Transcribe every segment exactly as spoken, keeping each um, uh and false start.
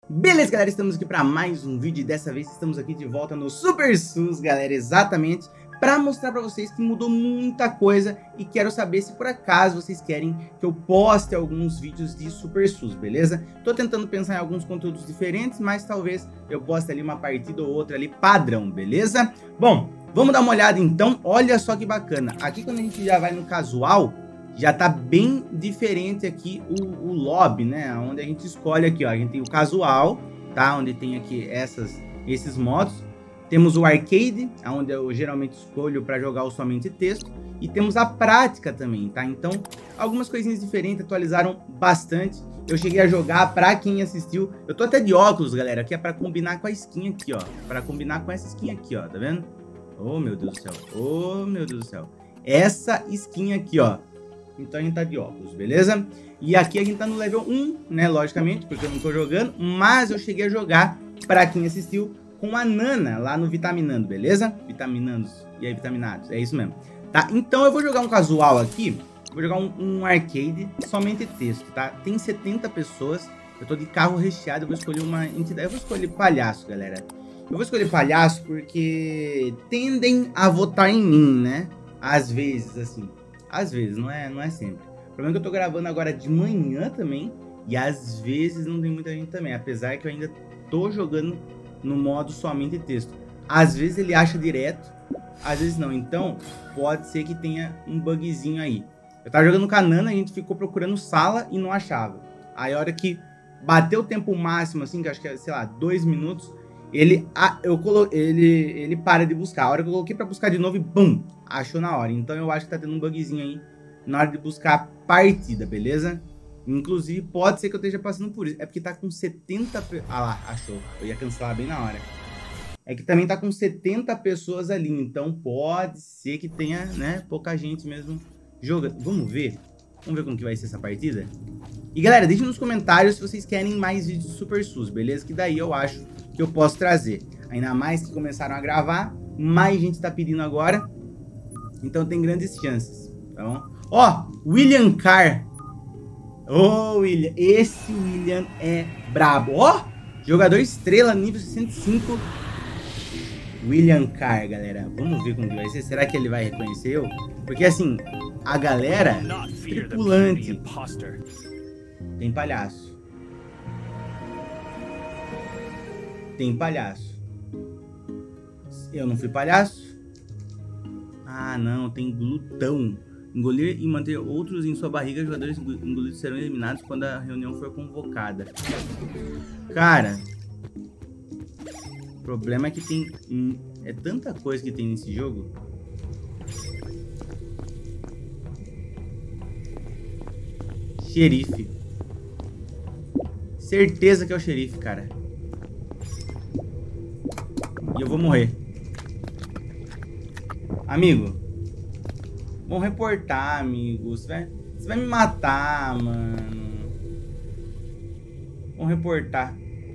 Beleza, galera, estamos aqui para mais um vídeo e dessa vez estamos aqui de volta no Super SUS, galera, exatamente para mostrar para vocês que mudou muita coisa e quero saber se por acaso vocês querem que eu poste alguns vídeos de Super SUS, beleza? Tô tentando pensar em alguns conteúdos diferentes, mas talvez eu poste ali uma partida ou outra ali padrão, beleza? Bom, vamos dar uma olhada então, olha só que bacana, aqui quando a gente já vai no casual, já tá bem diferente aqui o, o lobby, né? Onde a gente escolhe aqui, ó. A gente tem o casual, tá? Onde tem aqui essas, esses modos. Temos o arcade, onde eu geralmente escolho para jogar o somente texto. E temos a prática também, tá? Então, algumas coisinhas diferentes atualizaram bastante. Eu cheguei a jogar, pra quem assistiu. Eu tô até de óculos, galera, que é pra combinar com a skin aqui, ó. Pra combinar com essa skin aqui, ó. Tá vendo? Oh, meu Deus do céu. Oh, meu Deus do céu. Essa skin aqui, ó. Então a gente tá de óculos, beleza? E aqui a gente tá no level um, né? Logicamente, porque eu não tô jogando. Mas eu cheguei a jogar, pra quem assistiu, com a Nana lá no Vitaminando, beleza? Vitaminandos. E aí, Vitaminados. É isso mesmo. Tá? Então eu vou jogar um casual aqui. Vou jogar um, um arcade, somente texto, tá? Tem setenta pessoas. Eu tô de carro recheado. Eu vou escolher uma entidade. Eu vou escolher palhaço, galera. Eu vou escolher palhaço porque tendem a votar em mim, né? Às vezes, assim. Às vezes, não é, não é sempre. O problema é que eu tô gravando agora de manhã também. E às vezes não tem muita gente também. Apesar que eu ainda tô jogando no modo somente texto. Às vezes ele acha direto, às vezes não. Então, pode ser que tenha um bugzinho aí. Eu tava jogando com a Nana, a gente ficou procurando sala e não achava. Aí a hora que bateu o tempo máximo, assim, que acho que é, sei lá, dois minutos, ele, eu colo... ele, ele para de buscar. A hora que eu coloquei pra buscar de novo e bum! Achou na hora. Então eu acho que tá tendo um bugzinho aí na hora de buscar a partida, beleza? Inclusive pode ser que eu esteja passando por isso. É porque tá com setenta... Ah lá, achou. Eu ia cancelar bem na hora. É que também tá com setenta pessoas ali. Então pode ser que tenha, né, pouca gente mesmo jogando. Vamos ver? Vamos ver como que vai ser essa partida? E galera, deixem nos comentários se vocês querem mais vídeos de Super SUS, beleza? Que daí eu acho que eu posso trazer. Ainda mais que começaram a gravar. Mais gente tá pedindo agora. Então tem grandes chances, tá bom? Ó, William Carr. Ô, oh, William. Esse William é brabo. Ó, jogador estrela, nível sessenta e cinco. William Carr, galera. Vamos ver como que vai ser. Será que ele vai reconhecer eu? Porque assim, a galera, tripulante. Tem palhaço. Tem palhaço. Eu não fui palhaço. Ah, não, tem glutão. Engolir e manter outros em sua barriga, jogadores engolidos serão eliminados quando a reunião for convocada. Cara, o problema é que tem... Hum, é tanta coisa que tem nesse jogo. Xerife. Certeza que é o xerife, cara. E eu vou morrer. Amigo, vão reportar, amigo. Você vai, você vai me matar, mano. Vão reportar.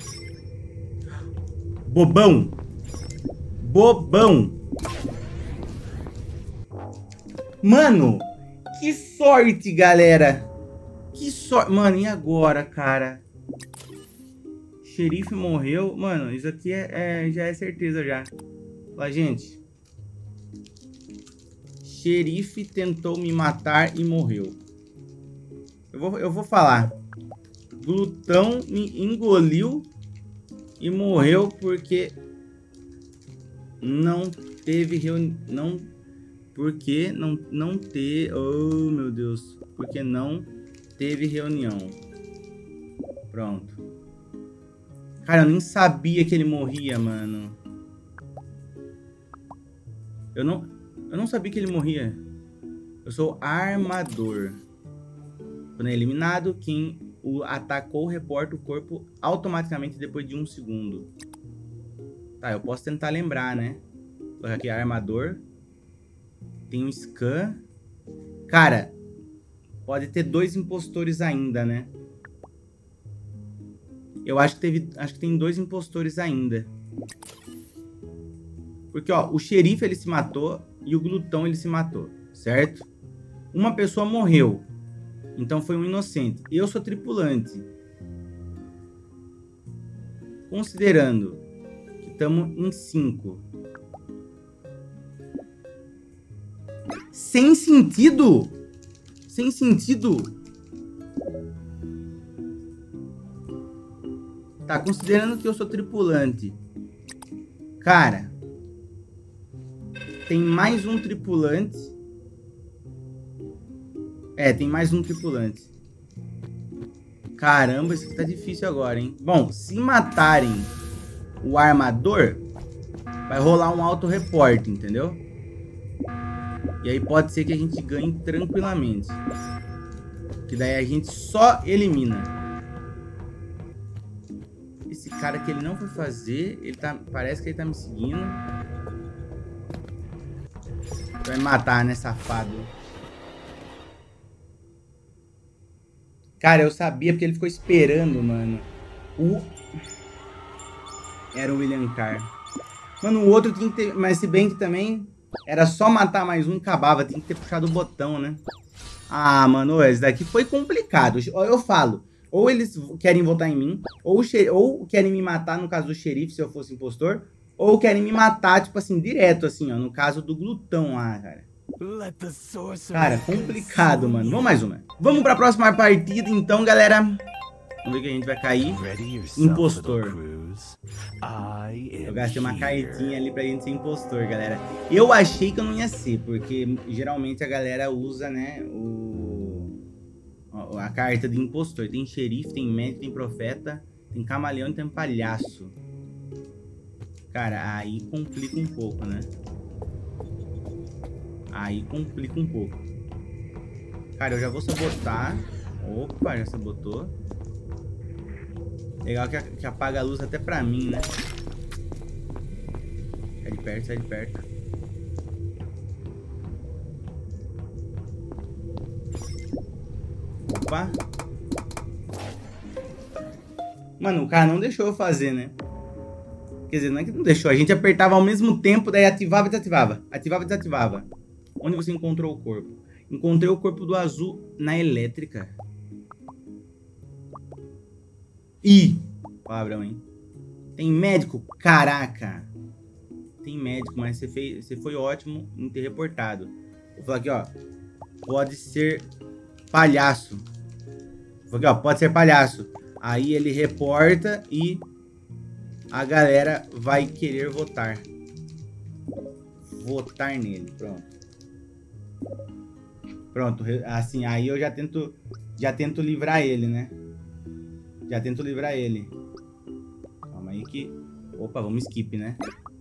Bobão. Bobão. Mano, que sorte, galera. Que sorte. Mano, e agora, cara? Xerife morreu. Mano, isso aqui é, é, já é certeza já. Lá, gente. Xerife tentou me matar e morreu. Eu vou, eu vou falar. Glutão me engoliu e morreu porque não teve reunião. Não, porque não, não ter. Oh, meu Deus. Porque não teve reunião. Pronto. Cara, eu nem sabia que ele morria, mano. Eu não... Eu não sabia que ele morria. Eu sou armador. Quando é eliminado, quem o atacou reporta o corpo automaticamente depois de um segundo. Tá, eu posso tentar lembrar, né? Vou colocar aqui armador. Tem um scan. Cara, pode ter dois impostores ainda, né? Eu acho que teve, acho que tem dois impostores ainda. Porque, ó, o xerife ele se matou e o glutão ele se matou, certo? Uma pessoa morreu, então foi um inocente. Eu sou tripulante. Considerando que estamos em cinco. Sem sentido? Sem sentido? Tá, considerando que eu sou tripulante. Cara, tem mais um tripulante. É, tem mais um tripulante. Caramba, isso aqui tá difícil agora, hein? Bom, se matarem o armador, vai rolar um auto-report, entendeu? E aí pode ser que a gente ganhe tranquilamente. Que daí a gente só elimina. Esse cara que ele não foi fazer, ele tá, parece que ele tá me seguindo. Vai matar, né, safado? Cara, eu sabia porque ele ficou esperando, mano. O... Era o William Carr. Mano, o outro tinha que ter... Mas se bem que também era só matar mais um e acabava. Tinha que ter puxado o botão, né? Ah, mano, esse daqui foi complicado. Eu falo, ou eles querem votar em mim, ou, xer... ou querem me matar, no caso do xerife, se eu fosse impostor, ou querem me matar, tipo assim, direto, assim, ó, no caso do glutão lá, cara. Cara, complicado, mano. Vamos mais uma. Vamos pra próxima partida, então, galera. Vamos ver que a gente vai cair. Impostor. Eu gastei uma cartinha ali pra gente ser impostor, galera. Eu achei que eu não ia ser, porque geralmente a galera usa, né, o... a carta de impostor. Tem xerife, tem médico, tem profeta, tem camaleão e tem palhaço. Cara, aí complica um pouco, né? Aí complica um pouco. Cara, eu já vou sabotar. Opa, já sabotou. Legal que, que apaga a luz até pra mim, né? Sai de perto, sai de perto. Opa. Mano, o cara não deixou eu fazer, né? Quer dizer, não é que não deixou. A gente apertava ao mesmo tempo, daí ativava e desativava. Ativava e desativava. Onde você encontrou o corpo? Encontrei o corpo do azul na elétrica. Ih, palavrão, hein? Tem médico? Caraca. Tem médico, mas você, fez, você foi ótimo em ter reportado. Vou falar aqui, ó. Pode ser palhaço. Vou falar aqui, ó. Pode ser palhaço. Aí ele reporta e a galera vai querer votar. Votar nele, pronto. Pronto, assim, aí eu já tento, já tento livrar ele, né? Já tento livrar ele. Calma aí que... Opa, vamos skip, né?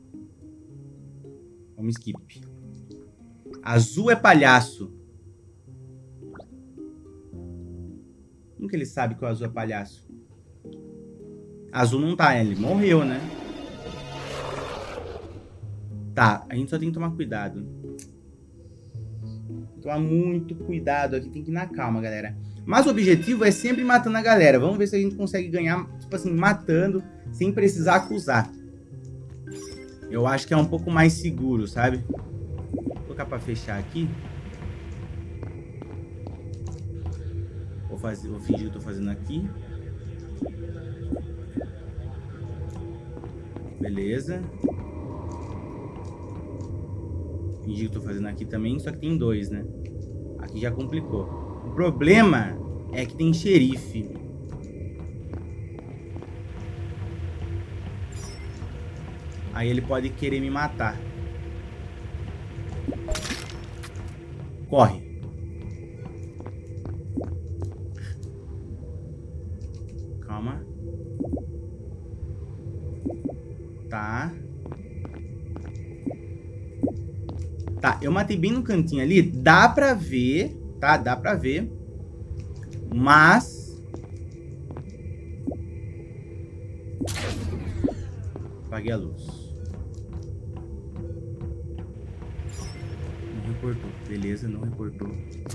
Vamos skip. Azul é palhaço. Como que ele sabe que o azul é palhaço? Azul não tá, ele morreu, né? Tá, a gente só tem que tomar cuidado. Tomar muito cuidado aqui, tem que ir na calma, galera. Mas o objetivo é sempre matando a galera. Vamos ver se a gente consegue ganhar, tipo assim, matando, sem precisar acusar. Eu acho que é um pouco mais seguro, sabe? Vou colocar pra fechar aqui. Vou, fazer, vou fingir que eu tô fazendo aqui. Beleza. Fingir que eu tô fazendo aqui também, só que tem dois, né? Aqui já complicou. O problema é que tem xerife. Aí ele pode querer me matar. Corre. Calma. Tá. Tá, eu matei bem no cantinho ali. Dá pra ver, tá? Dá pra ver. Mas... apaguei a luz. Não reportou. Beleza, não reportou.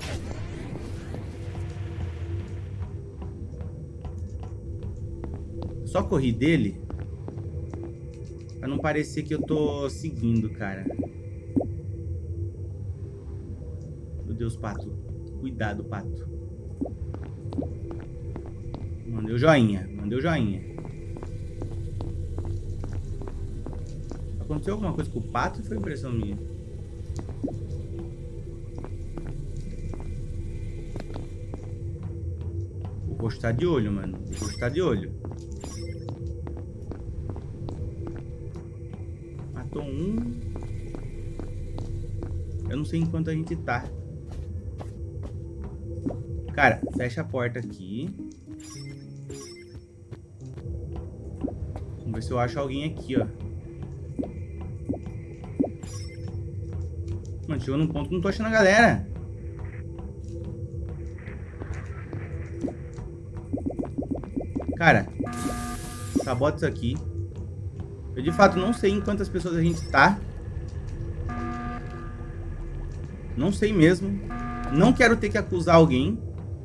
Só corri dele pra não parecer que eu tô seguindo, cara. Meu Deus, pato. Cuidado, pato. Mandei o joinha. Mandei o joinha. Aconteceu alguma coisa com o pato ou foi impressão minha? O rosto tá de olho, mano. O rosto tá de olho. Matou um. Eu não sei em quanto a gente tá. Cara, fecha a porta aqui. Vamos ver se eu acho alguém aqui, ó. Mano, chegou num ponto que não tô achando a galera. Cara, sabota isso aqui. Eu de fato não sei em quantas pessoas a gente tá. Não sei mesmo. Não quero ter que acusar alguém.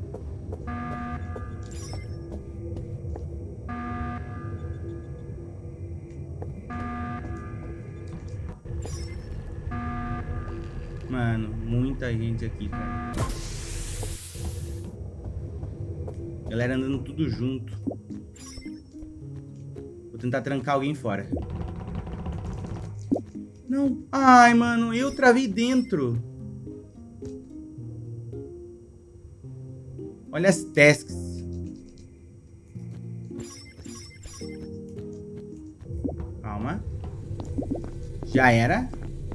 Mano, muita gente aqui, cara. Galera andando tudo junto. Vou tentar trancar alguém fora. Não. Ai, mano, eu travei dentro. Olha as tasks. Calma. Já era.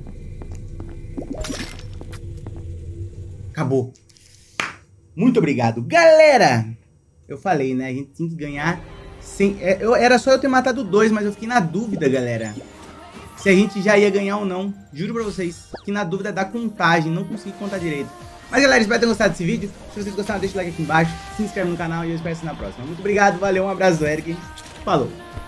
Acabou. Muito obrigado. Galera, eu falei, né? A gente tem que ganhar sem... Eu, era só eu ter matado dois, mas eu fiquei na dúvida, galera. Se a gente já ia ganhar ou não. Juro pra vocês. Fiquei na dúvida da contagem. Não consegui contar direito. Mas, galera, espero ter gostado desse vídeo. Se vocês gostaram, deixa o like aqui embaixo. Se inscreve no canal e eu espero vocês na próxima. Muito obrigado. Valeu. Um abraço do Eric. Falou.